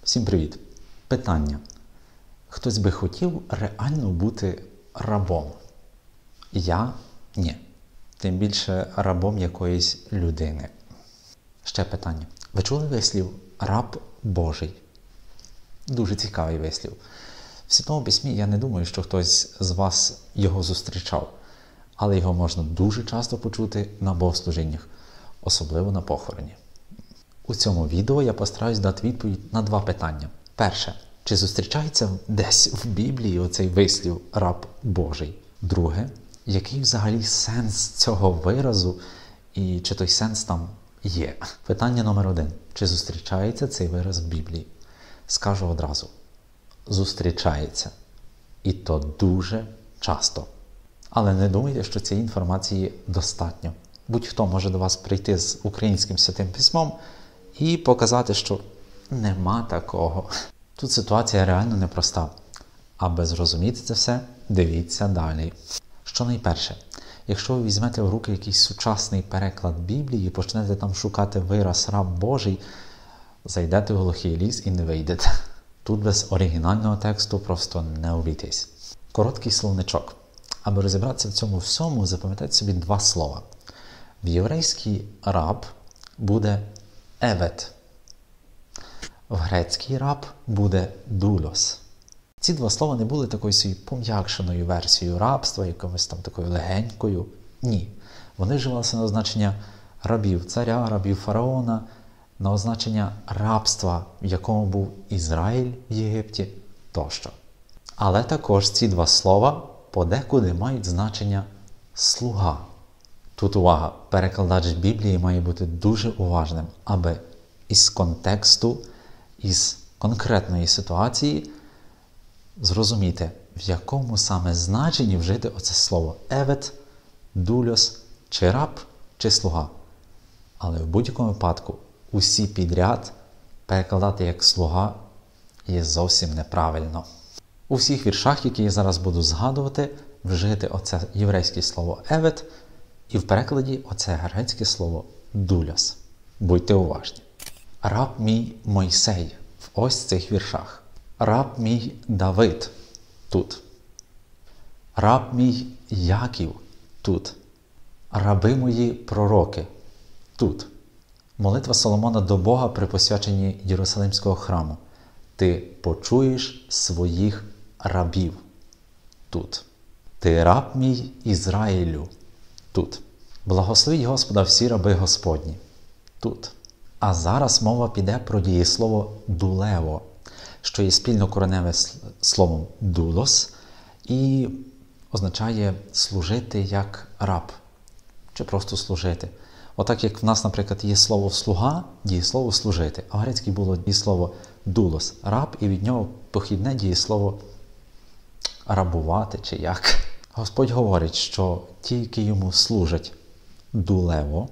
Всім привіт! Питання. Хтось би хотів реально бути рабом? Я – ні. Тим більше рабом якоїсь людини. Ще питання. Ви чули вислів «раб Божий»? Дуже цікавий вислів. В Святому Письмі я не думаю, що хтось з вас його зустрічав. Але його можна дуже часто почути на богослужіннях, особливо на похороні. У цьому відео я постараюсь дати відповідь на два питання. Перше. Чи зустрічається десь в Біблії оцей вислів «раб Божий»? Друге. Який взагалі сенс цього виразу і чи той сенс там є? Питання номер 1. Чи зустрічається цей вираз в Біблії? Скажу одразу. Зустрічається. І то дуже часто. Але не думайте, що цієї інформації достатньо. Будь-хто може до вас прийти з українським Святим Письмом і показати, що нема такого. Тут ситуація реально непроста. Аби зрозуміти це все, дивіться далі. Що найперше, якщо ви візьмете в руки якийсь сучасний переклад Біблії і почнете там шукати вираз «раб Божий», зайдете в глухий ліс і не вийдете. Тут без оригінального тексту просто не обійтись. Короткий словничок. Аби розібратися в цьому всьому, запам'ятайте собі два слова. В єврейський раб буде «евет». В грецький раб буде «дулос». Ці два слова не були такою собі пом'якшеною версією рабства, якимось там такою легенькою. Ні. Вони вживалися на означення рабів царя, рабів фараона, на означення рабства, в якому був Ізраїль в Єгипті тощо. Але також ці два слова подекуди мають значення «слуга». Тут увага, перекладач Біблії має бути дуже уважним, аби із контексту, із конкретної ситуації зрозуміти, в якому саме значенні вжити оце слово «евет», «дульос», чи «раб», чи «слуга». Але в будь-якому випадку усі підряд перекладати як «слуга» є зовсім неправильно. У всіх віршах, які я зараз буду згадувати, вжити оце єврейське слово «евет» і в перекладі оце грецьке слово «дульос». Будьте уважні. «Раб мій Мойсей» в ось цих віршах. «Раб мій Давид» тут. «Раб мій Яків» тут. «Раби мої пророки» тут. Молитва Соломона до Бога при посвяченні Єрусалимського храму. «Ти почуєш своїх рабів» тут. «Ти раб мій Ізраїлю» тут. «Благословіть Господа всі раби Господні» тут. А зараз мова піде про дієслово «дулево», що є спільно кореневе словом «дулос» і означає служити як раб, чи просто служити. Отак, як в нас, наприклад, є слово «слуга», дієслово «служити», а в грецькій було дієслово «дулос» – раб, і від нього похідне дієслово «рабувати» чи як. Господь говорить, що ті, які йому служать «дулево»,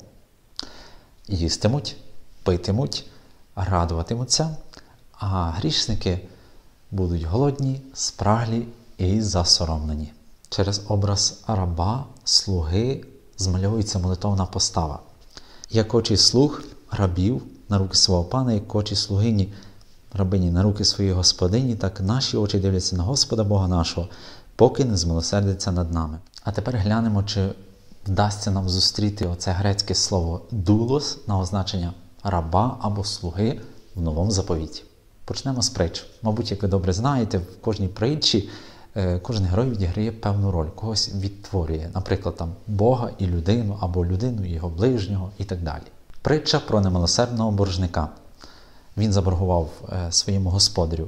їстимуть, питимуть, радуватимуться, а грішники будуть голодні, спраглі і засоромлені. Через образ раба, слуги змальовується молитовна постава. Як очі слуг, рабів на руки свого пана, як очі слугині, рабині на руки своєї господині, так наші очі дивляться на Господа Бога нашого, поки не змилосердиться над нами. А тепер глянемо, чи вдасться нам зустріти оце грецьке слово «дулос» на означення раба або слуги в Новому Заповіті. Почнемо з притч. Мабуть, як ви добре знаєте, в кожній притчі кожен герой відіграє певну роль, когось відтворює. Наприклад, там Бога і людину, або людину і його ближнього і так далі. Притча про немилосердного боржника. Він заборгував своєму господарю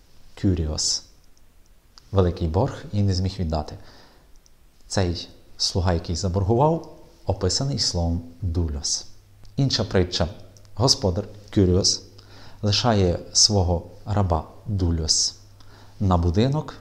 Кюріос великий борг і не зміг віддати. Цей слуга, який заборгував, описаний словом «дульос». Інша притча. Господар Кюріос лишає свого раба «дульос» на будинок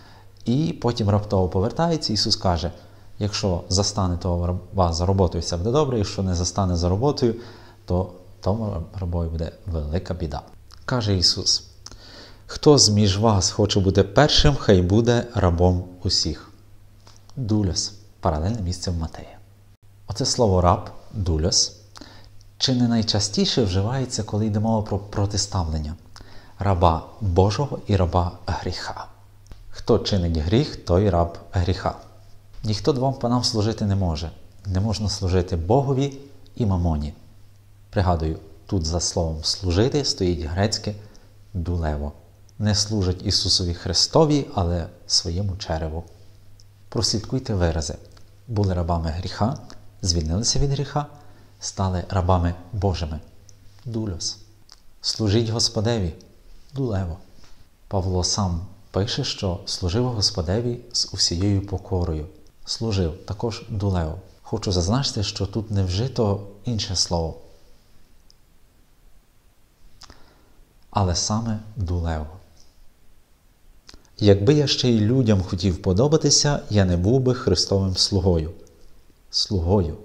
і потім раптово повертається. Ісус каже, якщо застане того раба за роботою, все буде добре, якщо не застане за роботою, то тому рабові буде велика біда. Каже Ісус, хто зміж вас хоче бути першим, хай буде рабом усіх. «Дульос» – паралельне місце в Матея. Оце слово «раб», «дульос» чи не найчастіше вживається, коли йде мова про протиставлення. раба Божого і раба гріха. Хто чинить гріх, той раб гріха. Ніхто двом панам служити не може. Не можна служити Богові і мамоні. Пригадую, тут за словом «служити» стоїть грецьке «дулево». Не служать Ісусові Христові, але своєму череву. Прослідкуйте вирази. Були рабами гріха, звільнилися від гріха, стали рабами Божими. Дульос. Служіть Господеві. Дулево. Павло сам пише, що служив Господеві з усією покорою. Служив також дулево. Хочу зазначити, що тут не вжито інше слово. Але саме дулево. Якби я ще й людям хотів подобатися, я не був би Христовим слугою. Слугою.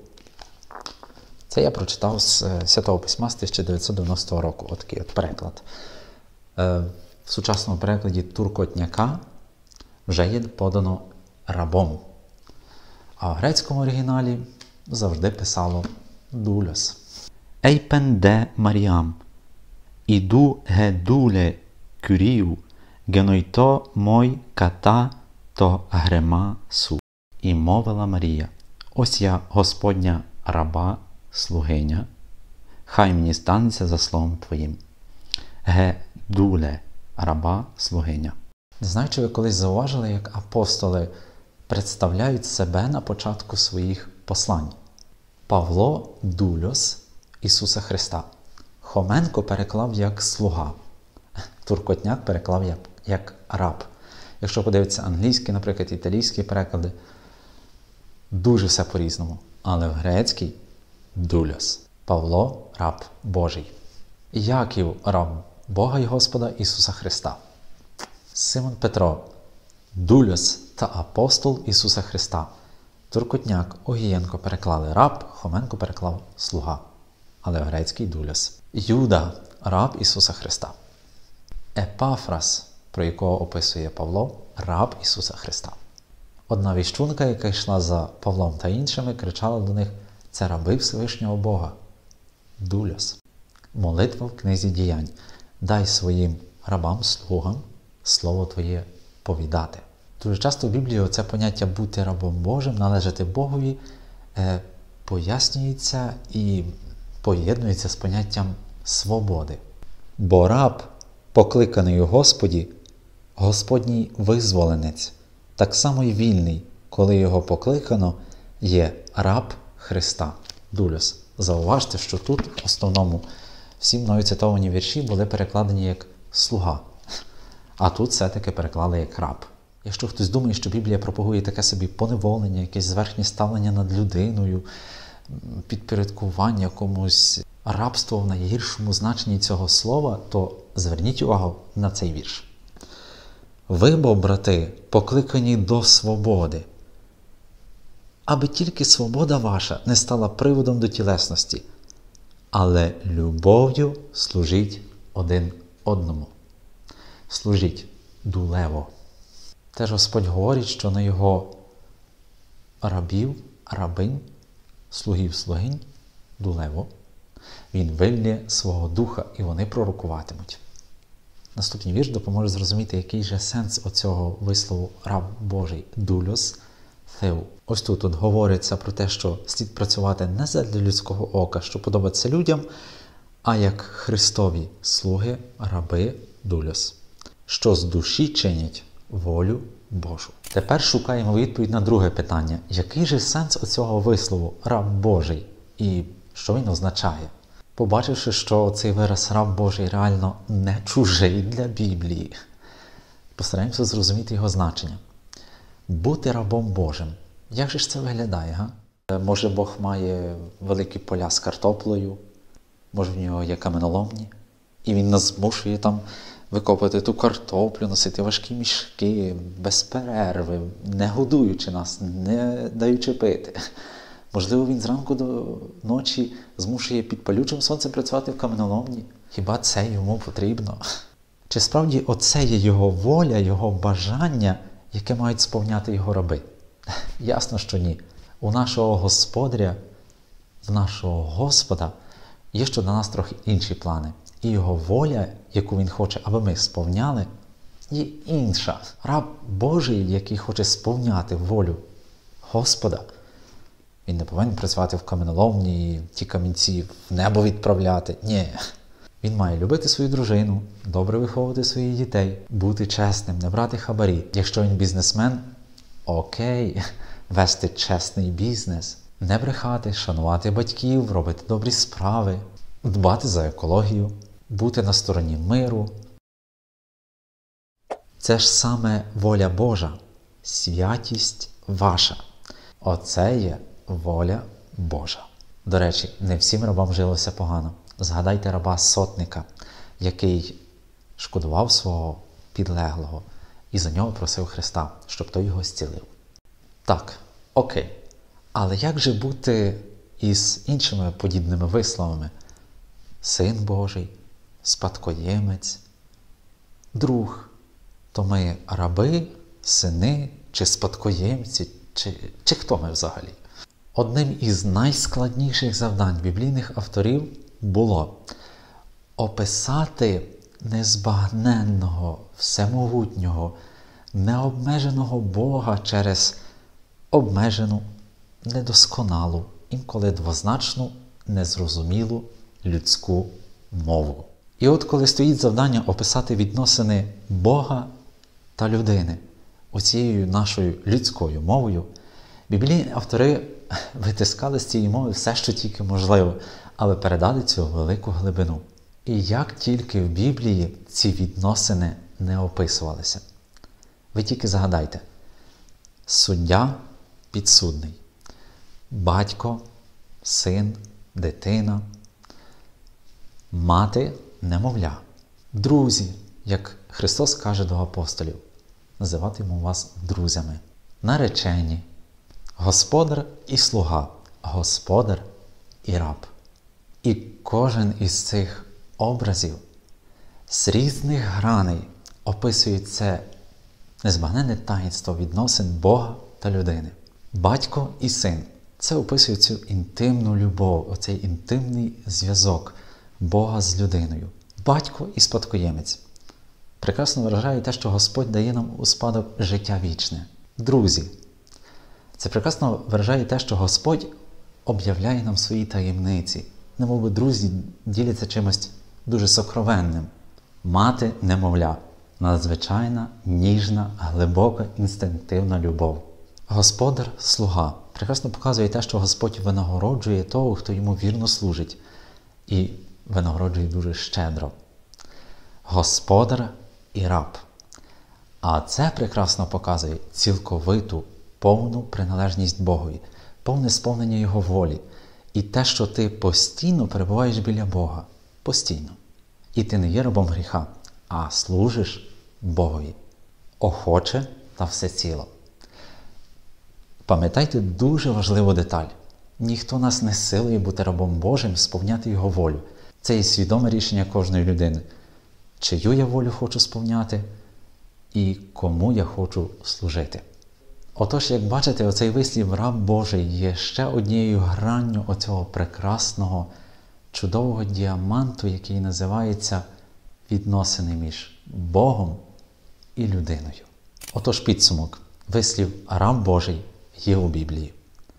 Це я прочитав з Святого Письма з 1990 року. Отакий от переклад. В сучасному перекладі Туркотняка вже є подано рабом. А в грецькому оригіналі завжди писало дульос. Ейпен де Маріам. Іду ге дуле кюрію, генойто мой ката то грема су. І мовила Марія: ось я, Господня раба, слугиня, хай мені станеться за словом Твоїм. Ге дуле раба, слугиня. Не знаю, чи ви колись зауважили, як апостоли представляють себе на початку своїх послань. Павло – дульос Ісуса Христа. Хоменко переклав як слуга. Туркотняк переклав як раб. Якщо подивитися англійські, наприклад, італійські переклади, дуже все по-різному. Але в грецькій – дульос. Павло – раб Божий. Яків – раб Бога і Господа Ісуса Христа. Симон Петро – дульос та апостол Ісуса Христа. Туркотняк, Огієнко переклали раб, Хоменко переклав слуга. Але в грецькій дульос. Юда – раб Ісуса Христа. Епафрас, про якого описує Павло, раб Ісуса Христа. Одна віщунка, яка йшла за Павлом та іншими, кричала до них: «Це раби Всевишнього Бога». Дульос. Молитва в книзі Діянь. «Дай своїм рабам-слугам слово Твоє повідати». Дуже часто в Біблії це поняття «бути рабом Божим», «належати Богові» пояснюється і поєднується з поняттям свободи. Бо раб, покликаний у Господі, Господній визволенець, так само й вільний, коли його покликано, є раб Христа. Дульос. Зауважте, що тут в основному всі мною цитовані вірші були перекладені як слуга, а тут все-таки переклали як раб. Якщо хтось думає, що Біблія пропагує таке собі поневолення, якесь зверхнє ставлення над людиною, підпорядкування якомусь рабство в найгіршому значенні цього слова, то зверніть увагу на цей вірш. «Ви, бо, брати, покликані до свободи, аби тільки свобода ваша не стала приводом до тілесності, але любов'ю служіть один одному». Служіть дулево. Теж Господь говорить, що на його рабів, рабинь, слугів, слугинь, дулево, він вильє свого духа, і вони пророкуватимуть. Наступний вірш допоможе зрозуміти, який же сенс оцього вислову «раб Божий» дульос Θεού. Ось тут говориться про те, що слід працювати не задля людського ока, що подобається людям, а як Христові слуги, раби, дульос, що з душі чинять волю Божу. Тепер шукаємо відповідь на друге питання. Який же сенс оцього вислову «раб Божий» і що він означає? Побачивши, що цей вираз «раб Божий» реально не чужий для Біблії, постараємося зрозуміти його значення. Бути рабом Божим. Як же ж це виглядає, га? Може Бог має великі поля з картоплею, може в нього є каменоломні, і він нас змушує там викопати ту картоплю, носити важкі мішки, без перерви, не годуючи нас, не даючи пити. Можливо, він зранку до ночі змушує під палючим сонцем працювати в каменоломні. Хіба це йому потрібно? Чи справді оце є його воля, його бажання, яке мають сповняти його раби? Ясно, що ні. У нашого Господаря, в нашого Господа Є щодо нас трохи інші плани. І його воля, яку він хоче, аби ми сповняли, є інша. Раб Божий, який хоче сповняти волю Господа, він не повинен працювати в каменоломні і ті камінці в небо відправляти. Ні. Він має любити свою дружину, добре виховувати своїх дітей, бути чесним, не брати хабарі. Якщо він бізнесмен, окей, вести чесний бізнес, не брехати, шанувати батьків, робити добрі справи, дбати за екологію, бути на стороні миру. Це ж саме воля Божа, святість ваша. Оце є воля Божа. До речі, не всім рабам жилося погано. Згадайте раба-сотника, який шкодував свого підлеглого і за нього просив Христа, щоб той його зцілив. Так, окей. Але як же бути із іншими подібними висловами? Син Божий, спадкоємець, друг. То ми раби, сини чи спадкоємці, чи хто ми взагалі? Одним із найскладніших завдань біблійних авторів було описати незбагненного, всемогутнього, необмеженого Бога через обмежену, недосконалу, інколи двозначну, незрозумілу людську мову. І от коли стоїть завдання описати відносини Бога та людини оцією нашою людською мовою, біблійні автори витискали з цієї мови все, що тільки можливо, але передали цю велику глибину. І як тільки в Біблії ці відносини не описувалися. Ви тільки згадайте. Суддя – підсудний. Батько, син, дитина. Мати – немовля. Друзі, як Христос каже до апостолів, називатиму вас друзями. Наречені. Господар і слуга. Господар і раб. І кожен із цих образів з різних граней описує це незбагненне таїнство відносин Бога та людини. Батько і син – це описує цю інтимну любов, оцей інтимний зв'язок Бога з людиною. Батько і спадкоємець. Прекрасно виражає те, що Господь дає нам у спадок життя вічне. Друзі. Це прекрасно виражає те, що Господь об'являє нам свої таємниці. Немовби друзі діляться чимось дуже сокровенним. Мати – немовля. Надзвичайна, ніжна, глибока, інстинктивна любов. Господар – слуга. Прекрасно показує те, що Господь винагороджує того, хто йому вірно служить. І винагороджує дуже щедро. Господар і раб. А це прекрасно показує цілковиту, повну приналежність Богові, повне сповнення Його волі. І те, що ти постійно перебуваєш біля Бога. Постійно. І ти не є рабом гріха, а служиш Богові. Охоче та всеціло. Пам'ятайте дуже важливу деталь. Ніхто нас не силує бути рабом Божим, сповняти Його волю. Це є свідоме рішення кожної людини. Чию я волю хочу сповняти і кому я хочу служити. Отож, як бачите, оцей вислів «раб Божий» є ще однією гранню оцього прекрасного, чудового діаманту, який називається відносини між Богом і людиною. Отож, підсумок. Вислів «раб Божий» є у Біблії.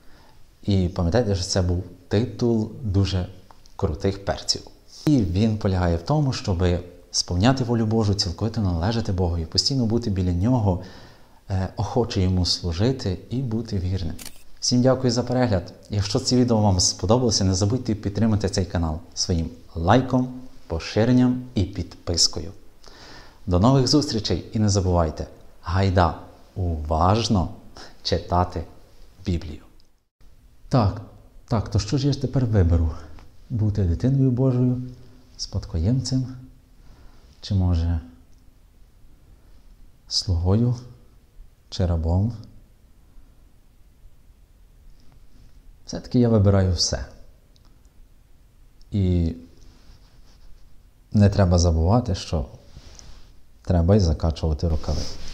І пам'ятайте, що це був титул дуже крутих перців. І він полягає в тому, щоб сповняти волю Божу, цілковито належати Богові, постійно бути біля Нього, охоче Йому служити і бути вірним. Всім дякую за перегляд. Якщо це відео вам сподобалося, не забудьте підтримати цей канал своїм лайком, поширенням і підпискою. До нових зустрічей і не забувайте, гайда уважно читати Біблію. Так, то що ж я тепер виберу? Бути дитиною Божою, спадкоємцем, чи може слугою, чи рабом? Все-таки я вибираю все. І не треба забувати, що треба й закачувати рукави.